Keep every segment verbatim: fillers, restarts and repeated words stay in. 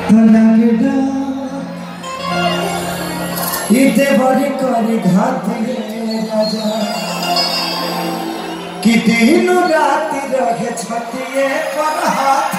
इते बड़ी करे घाती राजा कि दिन रात रहे छतिए पर हाथ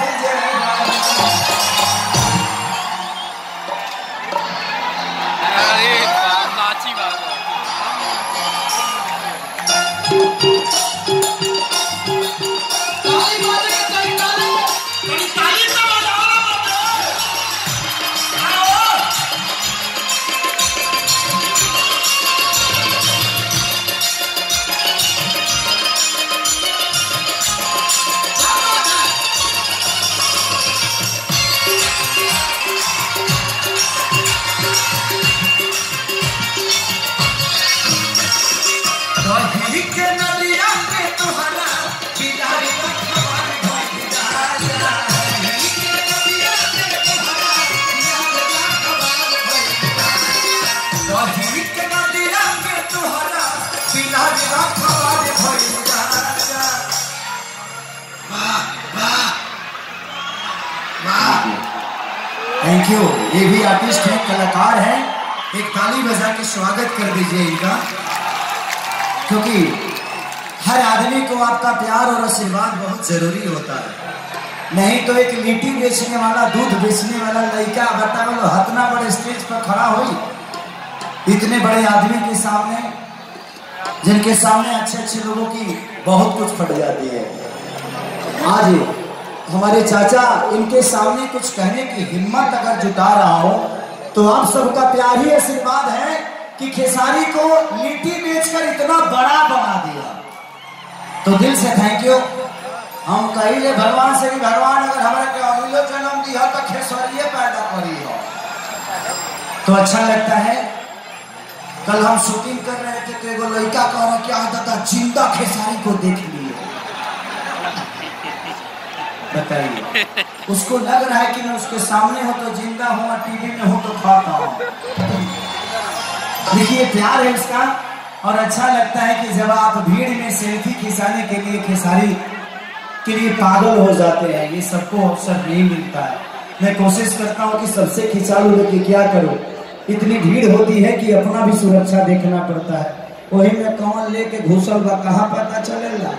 थैंक यू। ये भी आर्टिस्ट हैं, कलाकार हैं। एक ताली बजा के स्वागत कर दीजिए इनका, क्योंकि हर आदमी को आपका प्यार और आशीर्वाद बहुत जरूरी होता है। नहीं तो एक लिट्टी बेचने वाला, दूध बेचने वाला लड़का बताओ हतना बड़े स्टेज पर खड़ा हुई, इतने बड़े आदमी के सामने, जिनके सामने अच्छे अच्छे लोगों की बहुत कुछ फट जाती है। आज हमारे चाचा इनके सामने कुछ कहने की हिम्मत अगर जुटा रहा हो तो आप सबका प्यार ही आशीर्वाद है कि खेसारी को लिट्टी बेचकर इतना बड़ा बना दिया। तो दिल से थैंक यू। हम कहिले भगवान से भी, भगवान अगर हमारे के अगलो जन्म दिया तो खेसारिये पैदा करी हो तो अच्छा लगता है। कल हम शूटिंग कर रहे थे तो एगो लड़का कह रहा क्या दादा जिंदा खेसारी को देख लिए, बताइए। उसको लग रहा है कि मैं उसके सामने हो तो जिंदा हूँ और टीवी में हो तो खाता हूँ। देखिए प्यार है उसका, और अच्छा लगता है कि जब आप भीड़ में सेल्फी खिंचाने के लिए खेसारी के लिए पागल हो जाते हैं। ये सबको अवसर नहीं मिलता है। मैं कोशिश करता हूँ कि सबसे खिंचा लूँ, लेकिन क्या करूँ, इतनी भीड़ होती है कि अपना भी सुरक्षा देखना पड़ता है। वही में कौन लेके घुसल बा कहाँ पता चलेगा।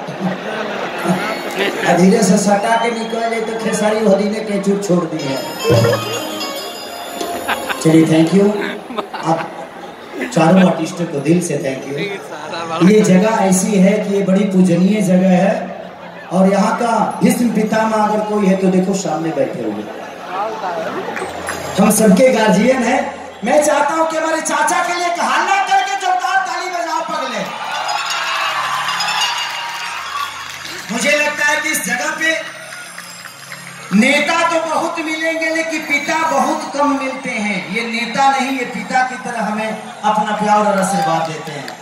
धीरे से सटा के निकले तो खेसारी होदी ने के चुप छोड़ दी है। चलिए थैंक यू आप चारों आर्टिस्टों को दिल से थैंक यू। ये जगह ऐसी है कि ये बड़ी पूजनीय जगह है, और यहाँ का भीष्म पितामह अगर कोई है तो देखो सामने बैठे हुए, हम सबके गार्जियन हैं। मैं चाहता हूँ कि हमारे चाचा के लिए एक हल्ला करके जोरदार ताली बजाओ पगले। मुझे लगता है कि इस जगह पे नेता तो बहुत मिलेंगे लेकिन पिता बहुत कम मिलते हैं। ये नेता नहीं, ये पिता की तरह हमें अपना प्यार और आशीर्वाद देते हैं।